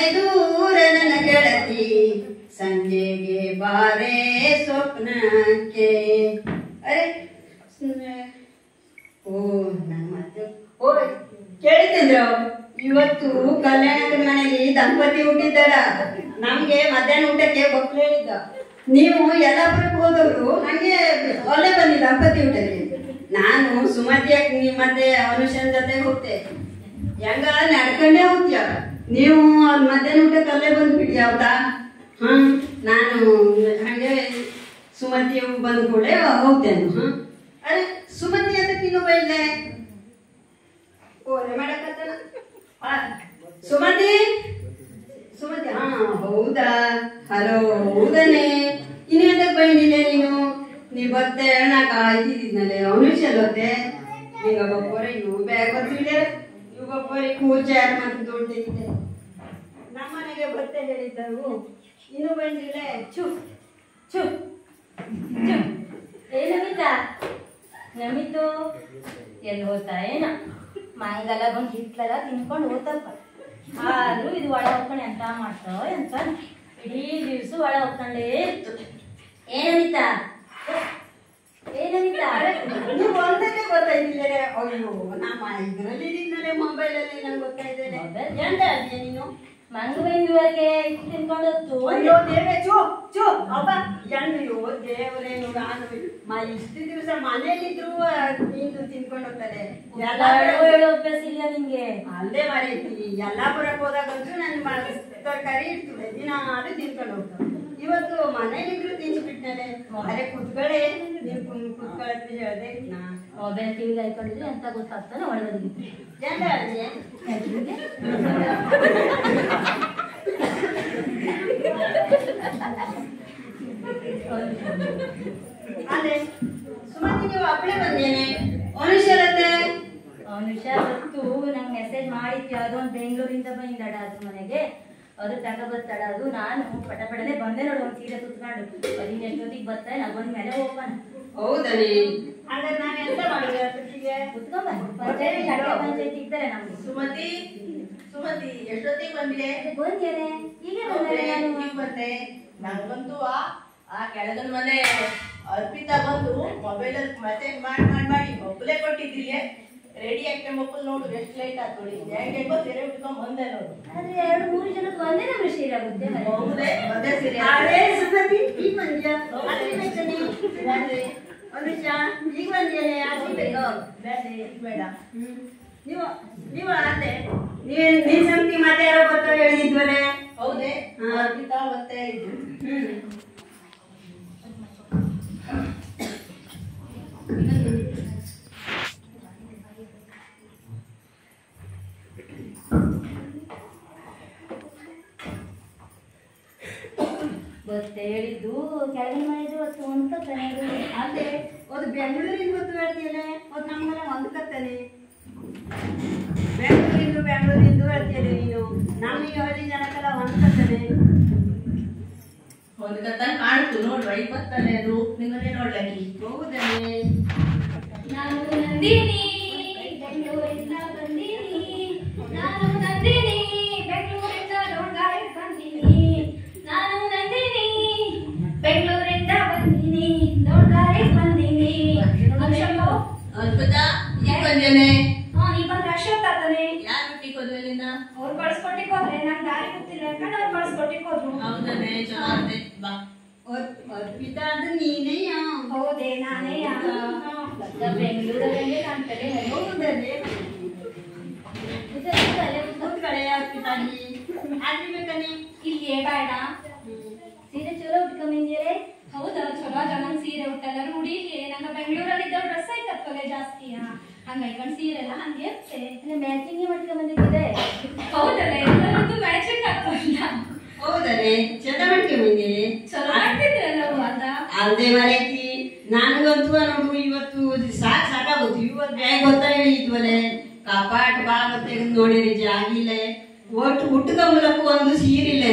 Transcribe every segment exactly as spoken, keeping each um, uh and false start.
ದೂರ ನನ್ನ ಗೆಳತಿ ಸಂಜೆಗೆ ಬಾರೆ ಸ್ವಪ್ನಕ್ಕೆ. ಅರೆ ಓ ನನ್ನ ಮತ್ತೆ ಓ ಕೇಳಿದ್ರು ಇವತ್ತು ಕಲ್ಯಾಣದ ಮನೆಯಲ್ಲಿ ದಂಪತಿ ಹುಟ್ಟಿದ್ದಾರ. ನಮ್ಗೆ ಮಧ್ಯಾಹ್ನ ಊಟಕ್ಕೆ ಬಕ್ಲು ಹೇಳಿದ್ದ. ನೀವು ಯಲ್ಲಾಪುರಕ್ಕೆ ಹೋದವರು ಹಂಗೆ ಒಳ್ಳೆ ಬನ್ನಿ ದಂಪತಿ ಊಟಕ್ಕೆ. ನಾನು ಸುಮತಿಯ ಮತ್ತೆ ಅನುಷನ್ ಜೊತೆ ಹೋಗ್ತೆ. ಹೆಂಗ ನಡ್ಕೊಂಡೇ ಹೋಗ್ತೀಯ ನೀವು ಮಧ್ಯಾಹ್ನ ಊಟಕ್ಕೆ ಅಲ್ಲೇ ಬಂದ್ಬಿಡಿ ಹೌದಾ? ಹ್ಮ್ ನಾನು ಹಂಗೆ ಸುಮತಿ ಬಂದ ಕೂಡಲೇ ಹೋಗ್ತೇನೆ. ಹ್ಮ್ ಅರೆ ಸುಮತಿ ಅದಕ್ಕೆ ಇನ್ನೂ ಬೈಲೆ ಓಲೆ ಮಾಡಕತ್ತನ. ಸುಮತಿ ಸುಮತಿ ಹಾ ಹೌದಾ ಹಲೋ ಹೌದನೇ ಇನ್ನೇನಕ್ಕೆ ಬೈಲಿಲ್ಲ ನೀನು? ನೀ ಬತ್ತೆ ನಾ ಕಾಯ್ತಿದ್ನಲೆ ಅನುಷಲ್ಲತ್ತೆ ಈಗ ಬಪ್ಪೋರೆ ಇವು ಬ್ಯಾಗ್ ಬರ್ತಿಲ್ಲ ಇವು ಬಪ್ಪೋರೆ ಕೂಚಾರ ಮತ್ತೆ ದೊಡ್ಡಿದ್ದೆ ನಮ್ಮನೆಗೆ ಬತ್ತೆ ಹೇಳಿದ್ದವು ಇನ್ನು ಬಂದಿಲ್ಲ. ಚು ಚು ಚು ಏ ನಮಿತಾ ನಮಿತು ಎಲ್ಲಿ ಹೋಗ್ತಾ ಏನ ಮಾಯಿಗೆಲ್ಲ ಬಂದು ಹಿಟ್ಲೆಲ್ಲ ತಿನ್ಕೊಂಡು ಹೋಗ್ತಪ್ಪ. ಆದ್ರೂ ಇದು ಒಳ ಹೋಗ್ಕೊಂಡು ಎಂತ ಮಾಡ್ತಾವ ಎಂತ ಇಡೀ ದಿವ್ಸ ಒಳ ಹೋಗ್ಕೊಂಡೇ ಇತ್ತು. ಏನಮಿತಾ ಏನಮಿತಾ ನೀವು ಒಂದಕ್ಕೆ ಗೊತ್ತಾಯ್ತಿಲ್ಲ. ಅಯ್ಯೋ ನಮ್ಮ ಇದ್ರಲ್ಲಿ ಇದ್ದಿದ್ದಲೆ ಮೊಬೈಲಲ್ಲಿ ನಂಗೆ ಗೊತ್ತಾಯ್ತದೆ. ಎಂತ ಅಲ್ಲಿಯ ನೀನು ಮಂಗ ಬಂದುವರೆಗೆ ಇಟ್ಟು ತಿನ್ಕೊಂಡು ಹೊತ್ತು. ಅಯ್ಯೋ ದೇವ್ರೆ ಚು ಚು ಅಬ್ಬ ಅಯ್ಯೋ ದೇವರೇನು ನಾನು ಮಾ ಇಷ್ಟು ದಿವಸ ಮನೇಲಿದ್ರು ನಿಂತು ತಿನ್ಕೊಂಡು ಹೋಗ್ತಾರೆ. ಹೇಳೋ ಅಭ್ಯಾಸ ಇಲ್ಲ ನಿಂಗೆ. ಅಲ್ಲೇ ಮರೀತಿ ಯಲ್ಲಾಪುರಕ್ಕೆ ಹೋದಾಗಂತೂ ನನ್ನ ತರಕಾರಿ ಇರ್ತದೆ ದಿನ ಅದು ತಿನ್ಕೊಂಡು ಹೋಗ್ತಾರೆ. ಇವತ್ತು ಮನೇಲಿದ್ರು ತಿನ್ಸ್ಬಿಟ್ನಲೆ. ಅರೆ ಕುತ್ಗಳೇ ನೀವು ಕುತ್ಕೊಳ್ಳೋದು ಹೇಳ್ದೆ ನಾ ಮೊಬೈಲ್ ಟಿವಿಗೆ ಹಾಕೊಂಡಿದ್ರೆ ಅಂತ ಗೊತ್ತಾಗ್ತಾನೆ ಒಳಗದಿತ್ತು. ಎಂತ ಅಲ್ಲಿಯೇ ಅದೇ ಸುಮತಿ ನೀವು ಅಪ್ಪಳೆ ಬಂದೇನೆ ಅನುಷರತ್ತೆ ಅನುಷ ಗೊತ್ತು ನಂಗೆ ಮೆಸೇಜ್ ಮಾಡಿದ್ವಿ. ಅದೊಂದು ಬೆಂಗಳೂರಿಂದ ಬಂದಡ ಅದ್ರ ಮನೆಗೆ ಅದು ತಗೊಬರ್ತಾಳ. ಅದು ನಾನು ಪಟ ಪಟನೆ ಬಂದೆ ನೋಡು ಒಂದು ಸೀರೆ ಸುತ್ಕೊಂಡು ಅದಿನ ಎಷ್ಟೊತ್ತಿಗೆ ಬರ್ತಾರೆ ನಾ ಬಂದ ಮೇಲೆ ಹೋಗೋಣ. ಹೌದನೇ ಹಾಗಾದ್ರೆ ನಾನು ಎಂತ ಮಾಡಿದೆ ಅಷ್ಟೊತ್ತಿಗೆ ಕುತ್ಕೊಂಬನ್ನಿ ಪಂಚಾಯತಿ ಪಂಚಾಯತಿ ಇದ್ದಾರೆ ನಮ್ಗೆ. ಸುಮತಿ ಸುಮತಿ ಎಷ್ಟೊತ್ತಿಗೆ ಬಂದಿದೆ? ಬಂದೇನೆ ಈಗ ಬಂದೆ. ನಂಗಂತೂ ಆ ಕೆಳಗನ ಮನೆ ಅರ್ಪಿತಾ ಬಂದು ಮೊಬೈಲ್ ಅಲ್ಲಿ ಮೆಸೇಜ್ ಮಾಡಿ ಮಾಡಿ ಮಾಡಿ ಮೊಬೈಲೇ ಕೊಟ್ಟಿದ್ದಿಲ್ಲ. ರೆಡಿ ಆಗ್ತೇ ಮಕ್ಕಳು ನೋಡು ಎಷ್ಟು ಲೈಟ್ ಆಗ್ತೋಡಿ ಹೆಂಗೆ ಸೀರೆ ಉಟ್ಕೊಂಡ್ ಬಂದೆ ನೋಡು. ಆದ್ರೆ ಎರಡು ಮೂರು ಜನಕ್ಕೆ ಒಂದೇ ನಮ್ಮ ಸೀರೆ ಆಗುತ್ತೆ. ಹೌದೇ ಒಂದೇ ಸೀರೆ. ಅದೇ ಸುಮತಿ ಈಗ ಬಂದ್ಯಾ ಅನುಷ ಈಗ ಬಂದೇನೆ ಆಗ್ಬೇಕು ಬೇಡ ನೀವು ನೀವು ಅದೇ ನೀವ್ ನೀನ್ ಸಂತಿ ಮತ್ತೆ ಯಾರೋ ಬರ್ತಾರೆ ಹೇಳಿದ್ವಲೆ. ಹೌದೇ ಅರ್ಪಿತಾ ಮತ್ತೆ ಇದು ಗೊತ್ತೇ ಹೇಳಿದ್ದು ಕೆಳಗಿನ ಮನೆದು ಹೊತ್ತು ಅಂತ ತನೆಯದು. ಅದೇ ಅದು ಬೆಂಗಳೂರಿಂದ ಗೊತ್ತು ಹೇಳ್ತೀಯಲ್ಲ ಅದು ನಮ್ಗೆಲ್ಲ ಹೊಂದ್ಕತ್ತಾನೆ. ಬೆಂಗಳೂರಿಂದ ಬೆಂಗಳೂರಿಂದ ಹೇಳ್ತೀಯಲ್ಲ ನೀನು ನಮಗೆ ಹಳ್ಳಿ ಜನಕ್ಕೆಲ್ಲ ಹೊಂದ್ಕತ್ತಾನೆ. ಒಂದು ಕತ್ತ ಕಾಣ್ತು ನೋಡ್ವಾ ಇಪ್ಪತ್ತನೇ ಅದು ನಿಮ್ಮನ್ನೇ ನೋಡ್ಲಾಗಿ. ಹೌದನೇ ನಾನು ನಂದಿನಿ ಬೆಂಗಳೂರಿಂದ ಬಂದೀನಿ. ನಾನು ನಂದಿನಿ ಬೆಂಗಳೂರಿಂದ ನೋಡ್ಗಾಡಿ ಬಂದೀನಿ. ನಾನು ನಂದಿನಿ ಬೆಂಗಳೂರಿಂದ ಬಂದೀನಿ ನೋಡ್ಗಾಡಿ ಬಂದೀನಿ. ಅಕ್ಷಮ್ಮ ಅರ್ಪಿತಾ ಈಗ ಬಂದೇನೆ. ಹಾ ನೀ ಬಂದ್ರೆ ಅಕ್ಷತ್ ಆಗ್ತಾನೆ. ಯಾರು ಬಿಟ್ಟಿಗೆ ಹೋದ್ಮೇಲಿಂದ ಅವ್ರು ಕಳ್ಸ್ಕೊಟ್ಟಿಕ್ ಹೋದ್ರೆ ನಂಗೆ ದಾರಿ ಗೊತ್ತಿಲ್ಲ ಯಾಕಂದ್ರೆ ಅವ್ರು ಕಳ್ಸ್ಕೊಟ್ಟಿಕ್ ಹೋದ್ರು. ಹೌದನೇ ಚಲೋ ಅಂತೆ ಬಾ. ಅರ್ಪಿತಾ ಅಂದ್ರೆ ನೀನೇ ಹೌದೇ ನಾನೇ ಬೆಂಗಳೂರಲ್ಲಿ ಕಾಣ್ತದೆ. ಹೌದನೇ ಕೂತ್ಕಡೆ ಅರ್ಪಿತಾ ನೀ ಆಗ್ಬೇಕನೇ ಇಲ್ಲಿ ಬೇಡ ಸೀರೆ ಚಲೋ ಉಟ್ಕೊಂಬಂದಿರೆ. ಹೌದಾ ಚಲೋ ಜನ ಸೀರೆ ಉಟ್ಟೆಲ್ಲ ರೂಢಿ ನಂಗೆ ಬೆಂಗಳೂರಲ್ಲಿ ಇದ್ದ ಡ್ರೆಸ್ ಐತತ್ತಲೆ ಜಾಸ್ತಿ ಹಂಗ ಇಟ್ಕೊಂಡು ಸೀರೆ ಎಲ್ಲ ಹಂಗೆ ಇರುತ್ತೆ. ಮ್ಯಾಚಿಂಗ್ ಮಾಡ್ಕೊಂಬಂದಿದೆ. ಹೌದಲ್ಲ ಎಲ್ಲರದ್ದು ಮ್ಯಾಚಿಂಗ್ ಆಗ್ತಲ್ಲ. ಹೌದನೇ ಚಂದ ಮಾಡ್ಕೊಂಬಂದಿ ಚಲೋ ಮಾಡ್ತಿದ್ರಲ್ಲ ಅದ ಅದೇ ಮರೈತಿ ನನ್ಗಂತೂ ನೋಡು ಇವತ್ತು ಸಾಕ್ ಸಾಕಾಗೋದು. ಇವತ್ತು ಬ್ಯಾಗ್ ಗೊತ್ತಾ ಹೇಳಿದ್ವಲೆ ಕಪಾಟ್ ಬಾ ಮತ್ತೆ ನೋಡಿರಿ ಜಾಗಿಲ್ಲ ಒಟ್ಟು ಹುಟ್ಟದ ಮೂಲಕ ಒಂದು ಸೀರಿಲ್ಲ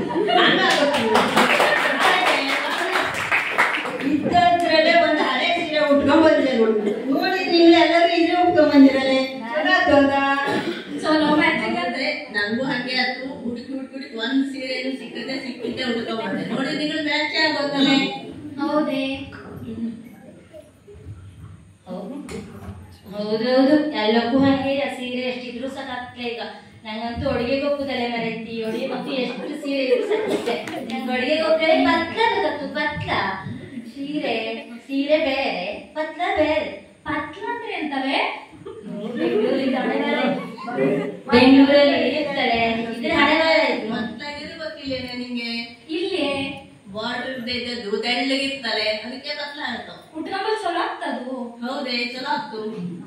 ಇದ್ದದ್ರಲ್ಲೇ ಒಂದು ಹಳೆ ಸೀರೆ ಉಟ್ಕೊಂಡ್ ಬಂದಿದೆ ನೋಡಿ ನೋಡಿ ನೀವು ಎಲ್ಲರೂ ಇದ್ರೆ ಉಟ್ಕೊಂಡ್ ಬಂದಿರಲ್ಲ ಚಲೋ ಮ್ಯಾಚಿಂಗ್ ಆದ್ರೆ ನಂಗೂ ಹಂಗೆ ಆಯ್ತು ಹುಡುಕಿ ಹುಡುಕಿ ಉಟ್ಕೊಂಡ್ಬಂದೆ ನೋಡಿ ನಿಗಳು ಮ್ಯಾಚ್ ಆಗೋದಲ್ಲ. ಹೌದೇ? ಹೌದೌದು, ಎಲ್ಲಕ್ಕೂ ಹಂಗೆ ಸೀರೆ ಎಷ್ಟಿದ್ರು ಸಾಕಾಗ್ತದೆ ಈಗ. ನಂಗಂತೂ ಅಡುಗೆಗೆ ಹೋಗುದಲ್ಲ ಮರೈತಿ, ಅಡುಗೆ ಮತ್ತು ಎಷ್ಟು ಸೀರೆ ಇದ್ರು ಸಾಕುತ್ತೆ. ನಂಗೆ ಅಡುಗೆಗೆ ಹೋಗ್ರೆ ಪತ್ಲ ಬೇಕತ್ತು, ಪತ್ಲ. ಸೀರೆ ಸೀರೆ ಬೇರೆ, ಪತ್ಲ ಬೇರೆ. ಪತ್ಲ ಅಂದ್ರೆ ಎಂತವೇ? ಬೆಂಗಳೂರಿಂದ ಹಣೆಬರ, ಬೆಂಗಳೂರಲ್ಲಿ ಇರ್ತಾರೆ, ಇದ್ರೆ ಹಣೆಬರ ಇತ್ತು. ಮತ್ತಲಾಗಿದ್ರೆ ಗೊತ್ತಿಲ್ಲೇನೆ ನಿಂಗೆ? ಇಲ್ಲಿ ಬಾರ್ಡರ್ ಬೇಜದ್ದು ತೆಳ್ಳಗಿರ್ತಲೆ, ಅದಕ್ಕೆ ಪತ್ಲ ಆಯ್ತು. ಉಟ್ಕೊಂಡ್ರೆ ಚಲೋ ಆಗ್ತದು. ಹೌದೇ, ಚಲೋ ಆಗ್ತು.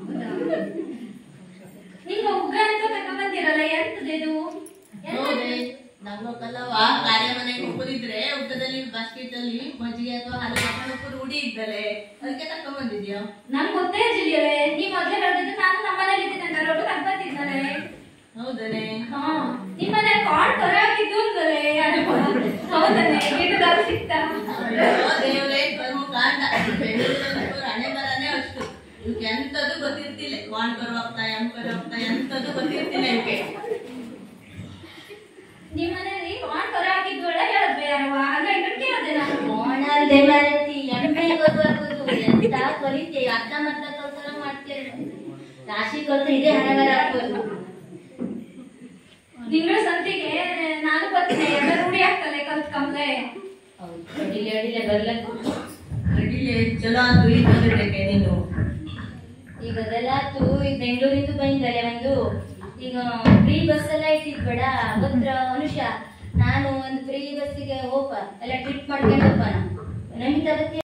ನಿಂಗ ಉಗ್ಗ ಅಂತ ತಗೊಂಡ್ಬಂದಿರಲ್ಲ, ಎಂತದಿದು? ಹೌದೇ, ನಮ್ಮಕ್ಕಲ್ಲವ ಕಾರ್ಯ ಮನೆಗೆ ಹೋಗುದಿದ್ರೆ ಊಟದಲ್ಲಿ ಬಾಸ್ಕೆಟ್ ಅಲ್ಲಿ ಮಜ್ಜಿಗೆ ಅಥವಾ ಹಾಲು ಹಾಕೊಂಡು ರೂಢಿ ಇದ್ದಲೆ, ಅದಕ್ಕೆ ತಕೊಂಡ್ ಬಂದಿದ್ಯಾ? ನನ್ಗೆ ಗೊತ್ತೇ ಇರ್ಲಿಲ್ಲವೇ? ನೀ ಮೊದ್ಲೇ ಹೇಳ್ತಿದ್ರೆ ನಾನು ನಮ್ಮನೇಲಿ ಇದ್ದಿದ್ದೆ, ರೋಡು ತಗೊಂಡ್ಬಂದಿದ್ದಾನೆ. ಹೌದನೆ? ಹಾ, ನಿಮ್ಮನೆ ಕಾಡ್ ಕರ ಆಗಿದ್ದು ಅಂದಲೇ. ಹೌದನೆ, ಗಿಡದಾಗ ಸಿಕ್ತ. ದೇವ್ರೇ ಕರ್ಮ ಕಾಂಡ. ಬೆಂಗಳೂರಲ್ಲಿ ಹಣೆ ಬರನೇ ಅಷ್ಟು. ಇವಕ್ಕೆ ಎಂತದ್ದು ಗೊತ್ತಿರ್ತಿಲ್ಲ. ವಾಣ್ ಕರು ಹೋಗ್ತಾ ಎಂ ಕರು ಹೋಗ್ತಾ ಎಂತದ್ದು ಗೊತ್ತಿರ್ತಿಲ್ಲ ಇವಕ್ಕೆ. ನಿಮ್ಮನೇಲಿ ಕಾಡ್ ಕರ ಆಗಿದ್ದು ಒಳ್ಳೆ ಹೇಳಿದ್ವಿ ಯಾರವ? ಅಲ್ಲ ಇದಕ್ಕೆ ಕೇಳಿದೆ ನಾನು. ಕೋಣ ಅಲ್ದೆ ಮಾರೈತಿ, ಎಮ್ಮೆ ಗೊತ್ತಾಗೋದು ಎಂತ ಕಲಿತೆ, ಅರ್ಧ ಮರ್ಧ ಕಲ್ತರ ಮಾಡ್ತೇವೆ. ರಾಶಿ ಕಲ್ತು ಇದೇ ಹಣೆಬರ ಹಾಕೋದು. ತಿಂಗಳ ಸಂತಿಗೆ ನಾನು ಬರ್ತೀನಿ, ಎಲ್ಲ ರೂಢಿ ಆಗ್ತದೆ ಕಲ್ತ್ಕೊಂಡೆ. ಹೌದು, ಅಡಿಲೆ ಅಡಿಲೆ ಬರ್ಲಕ್ಕು. ಅಡಿಲೆ ಚಲೋ ಆತು. ಈಗ ಬಂದಿದ್ದಕ್ಕೆ ನೀನು ಈಗ ಅದೆಲ್ಲಾತು, ಈಗ ಬೆಂಗಳೂರಿಂದ ಬಂದಿದ್ದಾರೆ ಒಂದು. ಈಗ ಫ್ರೀ ಬಸ್ ಎಲ್ಲ ಇಟ್ಟಿದ್ಬೇಡ ಗೊತ್ರ ಅನುಷಾ, ನಾನು ಒಂದು ಫ್ರೀ ಬಸ್ಸಿಗೆ ಹೋಪ ಎಲ್ಲ ಟ್ರಿಪ್ ಮಾಡ್ಕೊಂಡು ಹೋಪ ನಮಿತ